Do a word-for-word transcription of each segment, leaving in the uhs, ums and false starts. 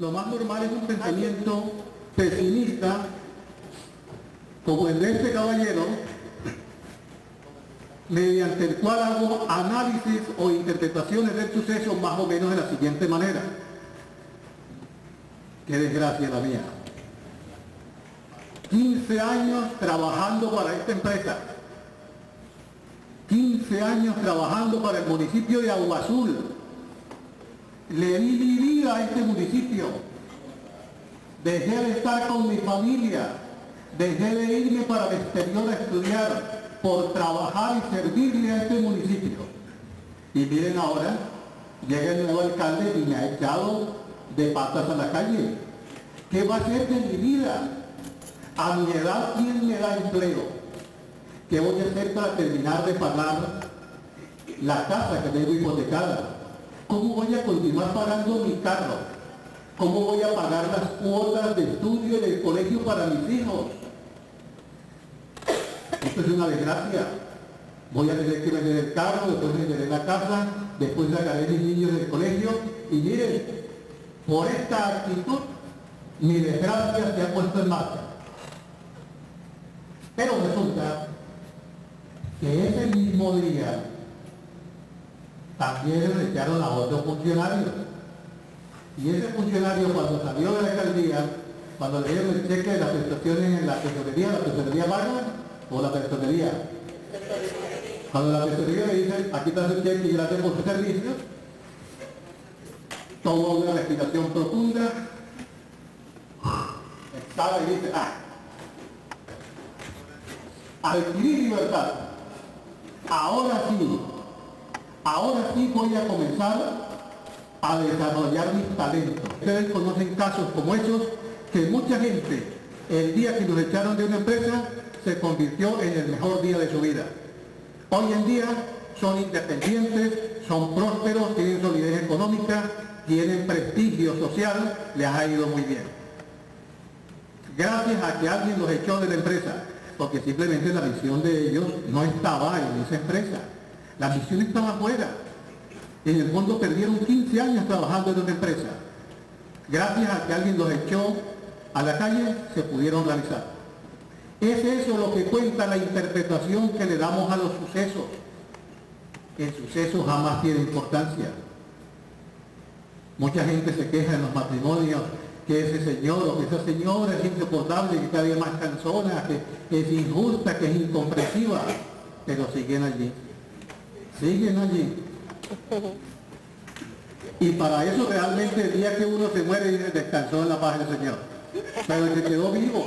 Lo más normal es un pensamiento pesimista, como el de este caballero, mediante el cual hago análisis o interpretaciones del suceso más o menos de la siguiente manera. Qué desgracia la mía. quince años trabajando para esta empresa. quince años trabajando para el municipio de Agua Azul. Le di mi vida a este municipio. Dejé de estar con mi familia. Dejé de irme para el exterior a estudiar por trabajar y servirle a este municipio. Y miren ahora, llega el nuevo alcalde y me ha echado de patas a la calle. ¿Qué va a hacer de mi vida? A mi edad, ¿quién me da empleo? ¿Qué voy a hacer para terminar de pagar la casa que tengo hipotecada? ¿Cómo voy a continuar pagando mi carro? ¿Cómo voy a pagar las cuotas de estudio del colegio para mis hijos? Esto es una desgracia. Voy a tener que vender el carro, después venderé la casa, después sacaré a mis niños del colegio. Y miren, por esta actitud, mi desgracia se ha puesto en marcha. Pero resulta que ese mismo día también le echaron a otro funcionario. Y ese funcionario, cuando salió de la alcaldía, cuando le dieron el cheque de las prestaciones en la tesorería, la tesorería paga o la tesorería. Cuando la tesorería le dice, aquí está el cheque y gracias por sus servicios, toma una respiración profunda, exhala y dice, ah, adquirí libertad. Ahora sí, ahora sí voy a comenzar a desarrollar mis talentos. Ustedes conocen casos como esos, que mucha gente, el día que los echaron de una empresa, se convirtió en el mejor día de su vida. Hoy en día son independientes, son prósperos, tienen solidez económica, tienen prestigio social, les ha ido muy bien. Gracias a que alguien los echó de la empresa, porque simplemente la misión de ellos no estaba en esa empresa. La misión estaba afuera. En el fondo perdieron quince años trabajando en una empresa. Gracias a que alguien los echó a la calle, se pudieron realizar. ¿Es eso lo que cuenta la interpretación que le damos a los sucesos? El suceso jamás tiene importancia. Mucha gente se queja en los matrimonios que ese señor o que esa señora es insoportable, que cada día más cansona, que es injusta, que es incomprensiva, pero siguen allí. Siguen allí. Y para eso realmente el día que uno se muere y descansó en la paz del Señor. Pero el que quedó vivo.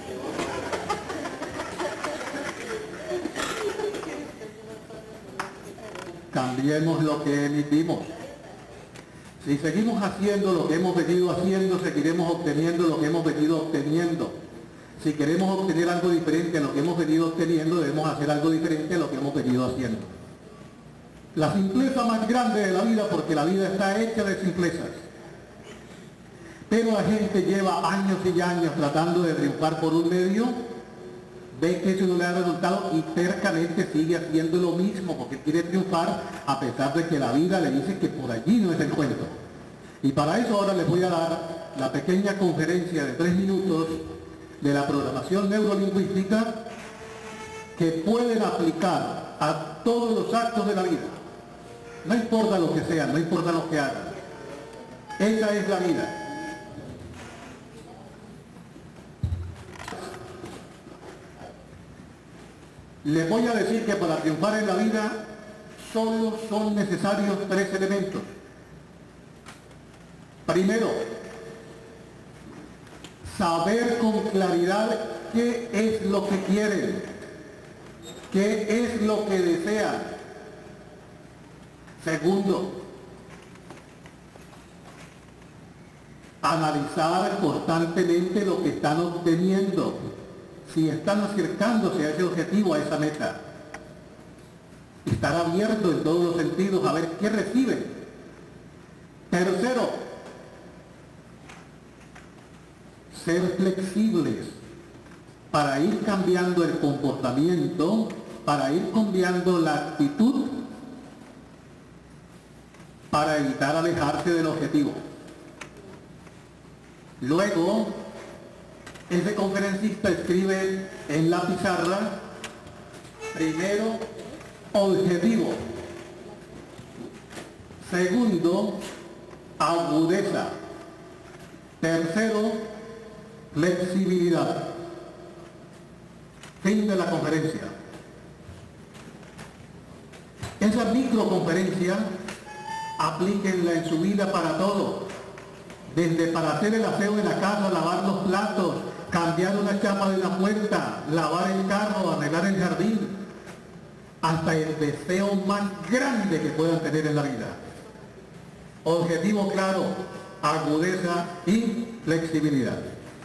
Cambiemos lo que emitimos. Si seguimos haciendo lo que hemos venido haciendo, seguiremos obteniendo lo que hemos venido obteniendo. Si queremos obtener algo diferente a lo que hemos venido obteniendo, debemos hacer algo diferente a lo que hemos venido haciendo. La simpleza más grande de la vida, porque la vida está hecha de simplezas. Pero la gente lleva años y años tratando de triunfar por un medio, ve que eso no le da resultado y tercamente sigue haciendo lo mismo porque quiere triunfar a pesar de que la vida le dice que por allí no es el cuento. Y para eso ahora les voy a dar la pequeña conferencia de tres minutos de la programación neurolingüística que pueden aplicar a todos los actos de la vida. No importa lo que sea, no importa lo que hagan. Esa es la vida. Les voy a decir que para triunfar en la vida solo son necesarios tres elementos. Primero, saber con claridad qué es lo que quieren, qué es lo que desean. Segundo, analizar constantemente lo que están obteniendo, si están acercándose a ese objetivo, a esa meta. Estar abierto en todos los sentidos a ver qué reciben. Tercero, ser flexibles para ir cambiando el comportamiento, para ir cambiando la actitud, para evitar alejarse del objetivo. Luego, ese conferencista escribe en la pizarra, primero, objetivo. Segundo, agudeza. Tercero, flexibilidad. Fin de la conferencia. Esa microconferencia, aplíquenla en su vida para todo. Desde para hacer el aseo en la casa, lavar los platos, cambiar una chapa de la puerta, lavar el carro, arreglar el jardín, hasta el deseo más grande que puedan tener en la vida. Objetivo claro, agudeza y flexibilidad.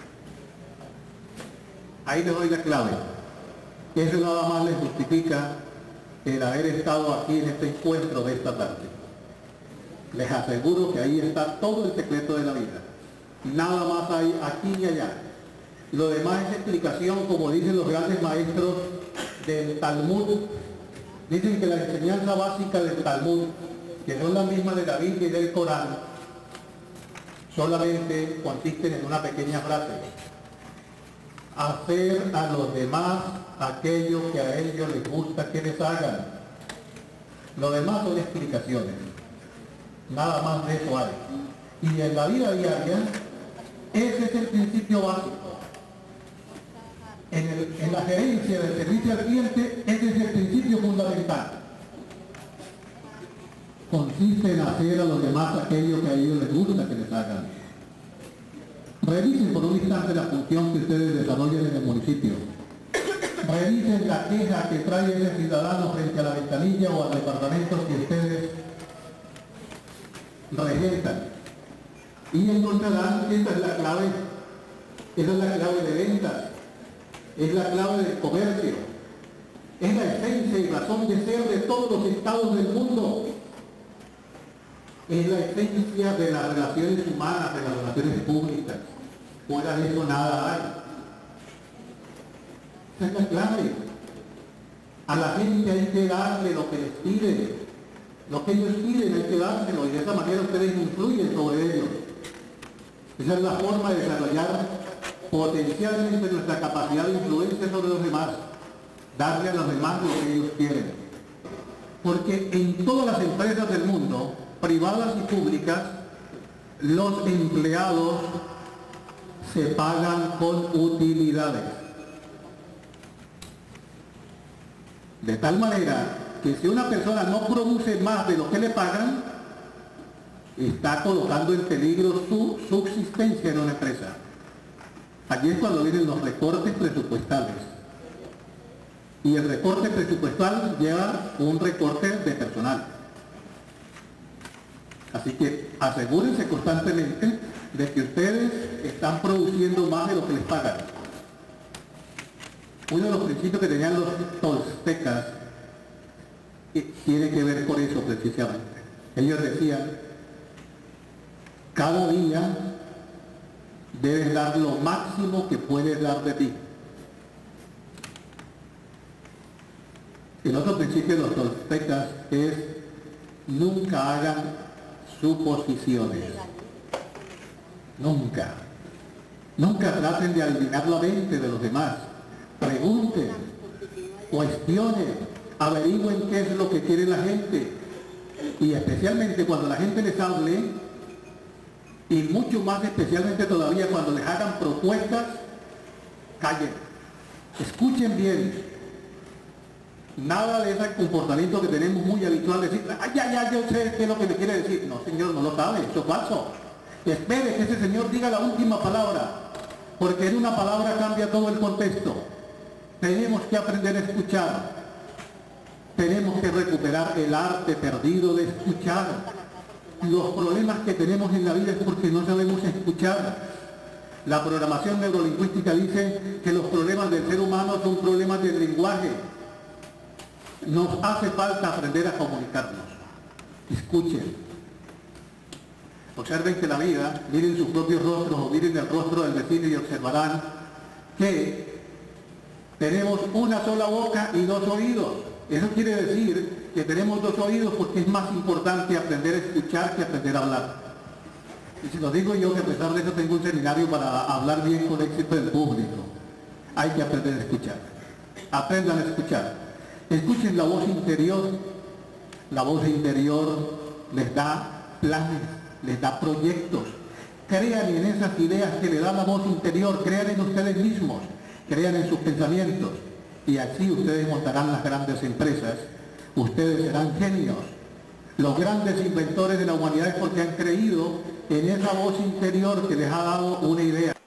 Ahí les doy la clave. Eso nada más les justifica el haber estado aquí en este encuentro de esta tarde. Les aseguro que ahí está todo el secreto de la vida. Nada más hay aquí y allá. Lo demás es explicación, como dicen los grandes maestros del Talmud. Dicen que la enseñanza básica del Talmud, que son las mismas de la Biblia y del Corán, solamente consisten en una pequeña frase: hacer a los demás aquello que a ellos les gusta que les hagan. Lo demás son explicaciones. Nada más de eso hay. Y en la vida diaria, ese es el principio básico. En, el, en la gerencia del servicio al cliente, ese es el principio fundamental. Consiste en hacer a los demás aquello que a ellos les gusta que les hagan. Revisen por un instante la función que ustedes desarrollan en el municipio. Revisen la queja que trae ese ciudadano frente a la ventanilla o al departamento que ustedes regentan. Y encontrarán que esta es la clave. Esa es la clave de ventas. Es la clave del comercio. Es la esencia y razón de ser de todos los estados del mundo. Es la esencia de las relaciones humanas, de las relaciones públicas. Fuera de eso nada hay. Esa es la clave. A la gente hay que darle lo que les pide. Lo que ellos piden hay que dárselo, y de esa manera ustedes influyen sobre ellos. Esa es la forma de desarrollar potencialmente nuestra capacidad de influencia sobre los demás. Darle a los demás lo que ellos quieren. Porque en todas las empresas del mundo, privadas y públicas, los empleados se pagan con utilidades. De tal manera que si una persona no produce más de lo que le pagan, está colocando en peligro su subsistencia en una empresa. Allí es cuando vienen los recortes presupuestales. Y el recorte presupuestal lleva un recorte de personal. Así que asegúrense constantemente de que ustedes están produciendo más de lo que les pagan. Uno de los principios que tenían los toltecas tiene que ver con eso precisamente. Ellos decían: cada día debes dar lo máximo que puedes dar de ti. El otro principio de los toltecas es: nunca hagan suposiciones. Nunca. Nunca traten de adivinar la mente de los demás. Pregunten, cuestionen, averigüen qué es lo que quiere la gente. Y especialmente cuando la gente les hable, y mucho más especialmente todavía cuando les hagan propuestas, callen. Escuchen bien. Nada de ese comportamiento que tenemos muy habitual de decir: ah, ya, ya, yo sé qué es lo que me quiere decir. No, señor, no lo sabe, eso es falso. Espere que ese señor diga la última palabra, porque en una palabra cambia todo el contexto. Tenemos que aprender a escuchar. Tenemos que recuperar el arte perdido de escuchar. Los problemas que tenemos en la vida es porque no sabemos escuchar. La programación neurolingüística dice que los problemas del ser humano son problemas del lenguaje. Nos hace falta aprender a comunicarnos. Escuchen. Observen que la vida, miren sus propios rostros o miren el rostro del vecino y observarán que tenemos una sola boca y dos oídos. Eso quiere decir que tenemos dos oídos porque es más importante aprender a escuchar que aprender a hablar. Y si lo digo yo, que a pesar de eso tengo un seminario para hablar bien con éxito en público. Hay que aprender a escuchar. Aprendan a escuchar. Escuchen la voz interior. La voz interior les da planes, les da proyectos. Crean en esas ideas que le da la voz interior, crean en ustedes mismos, crean en sus pensamientos. Y así ustedes montarán las grandes empresas. Ustedes serán genios. Los grandes inventores de la humanidad es porque han creído en esa voz interior que les ha dado una idea.